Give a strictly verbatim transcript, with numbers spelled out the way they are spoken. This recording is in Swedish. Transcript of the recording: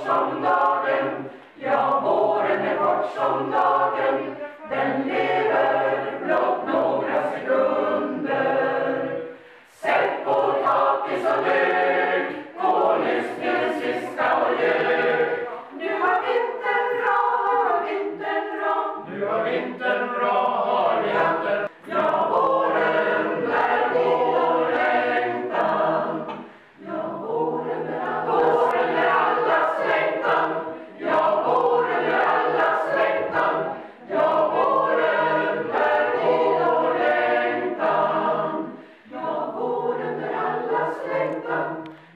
kort som dagen, ja, våren är kort som dagen, den lever blott några sekunder. Sätt på potatis och lök, och lyssna till den sista och gök. Nu har vintern bra, har vintern bra, nu har vintern bra, har vintern. Ja, våren är vår längtan, ja, våren är våren är allas längtan, ja, våren är allas längtan, ja, våren är vår längtan, ja, våren är allas längtan.